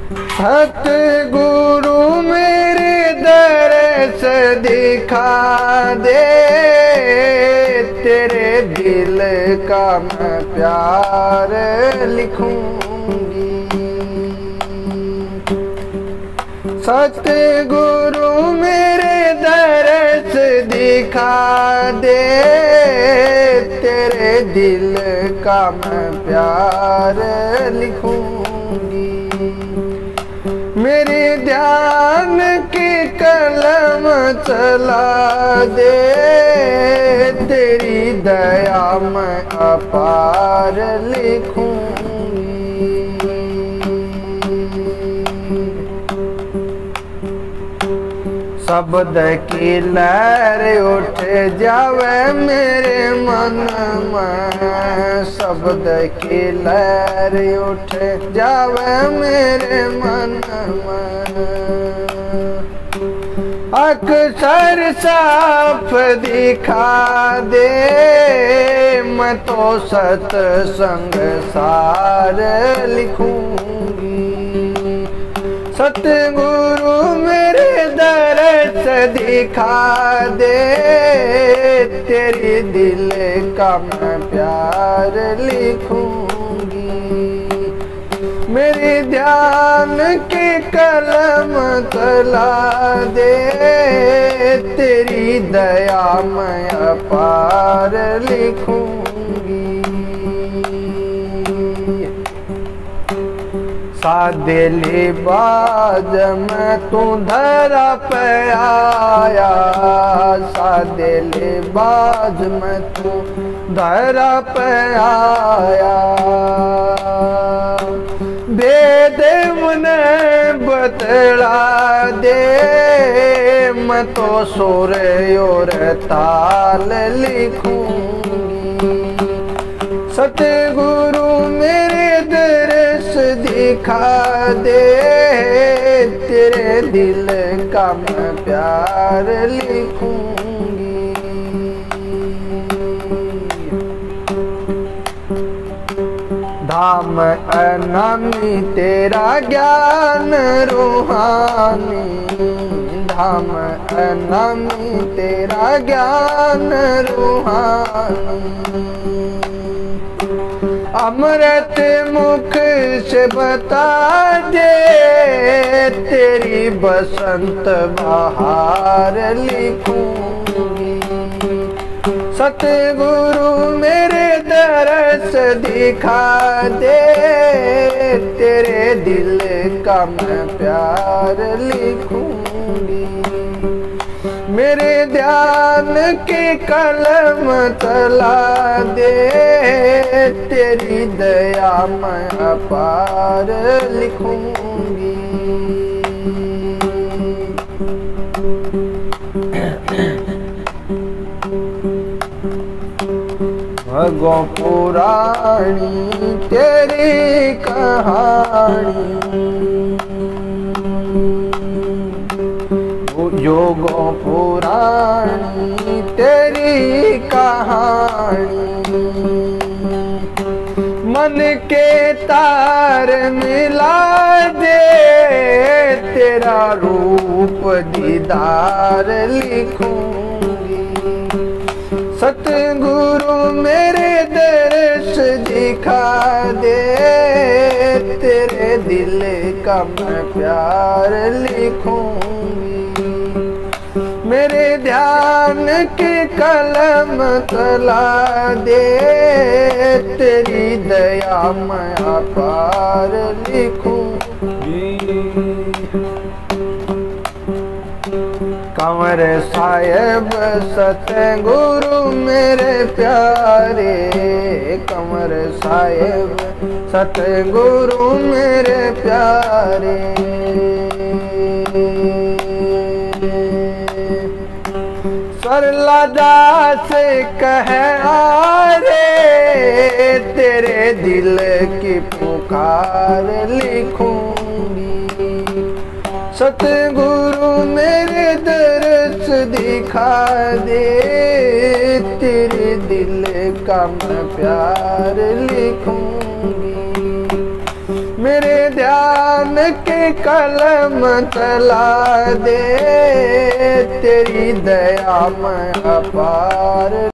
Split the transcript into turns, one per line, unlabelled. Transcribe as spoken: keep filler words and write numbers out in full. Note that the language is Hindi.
सतगुरु मेरे दर्श दिखा दे, तेरे दिल का मैं प्यार लिखूंगी। सतगुरु मेरे दर्श दिखा दे, तेरे दिल का मैं प्यार लिखूंगी। मेरे ध्यान की कलम चला दे, तेरी दया मैं अपार लिखूंगी। शब्द की लहर उठ जावे मेरे मन में, शब्द की लहर उठ जावे मेरे मन में। अक्षर साफ दिखा दे, मैं तो सत्संग सार लिखूंगी। सतगुरु मेरे दर्श दिखा दे, तेरी दिल का मैं प्यार लिखूंगी। मेरे ध्यान की कलम चला दे, तेरी दया मैं अपार लिखूंगी। सादे लिबाज में तू धरा पे आया, सादे लिबाज में तू धरा पे आया। भेद मुने बतला दे, मैं तो सुर और ताल लिखूंगी। सतगुरु मेरे दर्श दिखा दे, तेरे दिल का मैं प्यार लिखूंगी। धाम अनामी तेरा ज्ञान रूहानी, धाम अनामी तेरा ज्ञान रूहानी। अमृत मुख से बता दे, तेरी बसंत बहार लिखूंगी। सतगुरु मेरे दर्श दिखा दे, तेरे दिल का मैं प्यार लिखूंगी। मेरे ध्यान की कलम चला दे, तेरी दया मैं अपार लिखूंगी। भगो पुराणी तेरी कहानी, योगो पुराणी तेरी कहानी। मन के तार मिला दे, तेरा रूप दीदार लिखूंगी। सतगुरु मेरे दर्श दिखा दे, तेरे दिल का मैं प्यार लिखूंगी। मेरे ध्यान की कलम चला दे, तेरी दया मैं अपार लिखूंगी। कंवर साहेब सतगुरु मेरे प्यारे, कंवर साहेब सतगुरु मेरे प्यारे। सरला दास कह आरे, तेरे दिल की पुकार लिखूंगी। सतगुरु मेरे दर्श दिखा दे, तेरे दिल का मैं प्यार लिखूंगी। मेरे मेरे ध्यान के कलम चला दे, तेरी दया मैं अपार।